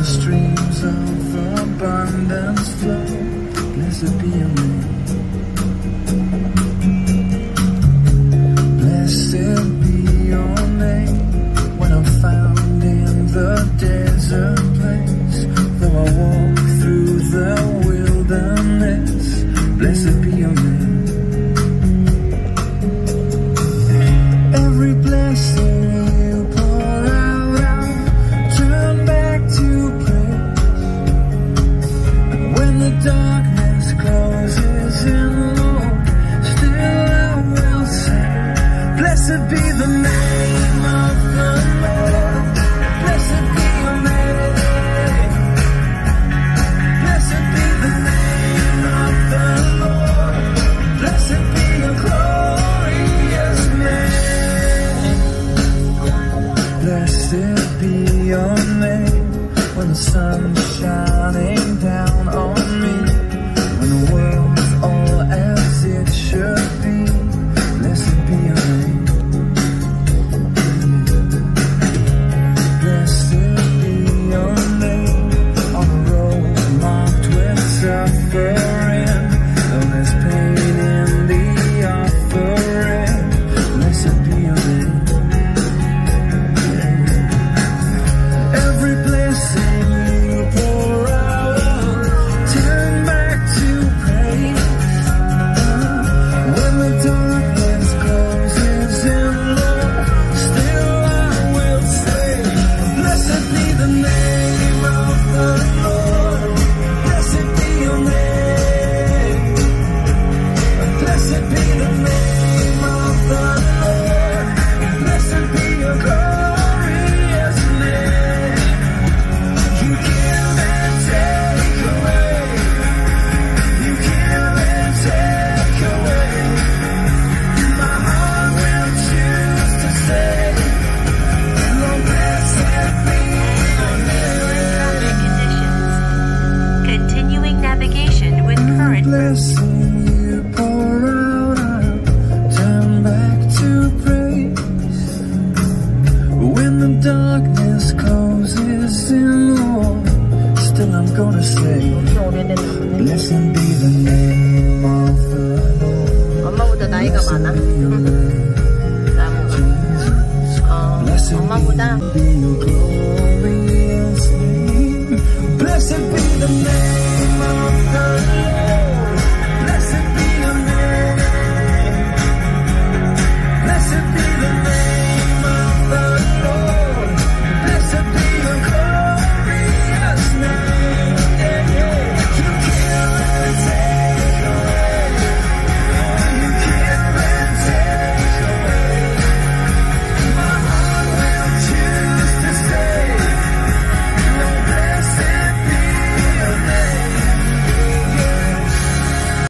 streams of abundance flow. Blessed be your name. Blessed be your name. When I'm found in the desert place, though I walk through the wilderness, blessed be your name. Every blessing you pour out, I'll turn back to praise. And when the darkness closes in, Lord, still I will say, blessed be the name of the Lord. Blessed be your name. Blessed be the name of the Lord. Blessed be your glorious name. Blessed be your name. When the sun's shining down on me, when the world's all as it should be, blessed be your name. Blessed be your name. On a road marked with suffering, though there's pain in the offering, blessed be your name. Every blessing you pour out, turn back to praise. When the darkness closes in, Lord, still I will say, blessed be the name of the Lord. Blessed be your name. Blessed be the name of the Lord. Blessed be your glorious name. You give and take away. You give and take away. My heart will choose to say, Lord, blessed be your name. Continuing navigation with current. Blessing you pour out, I'll turn back to praise. When the darkness closes in, Lord, still I'm gonna say, blessed be the name of the Lord. 엄마보다 나이가 많아. Blessed be your name. 나보다. Blessed 엄마보다. be your glory.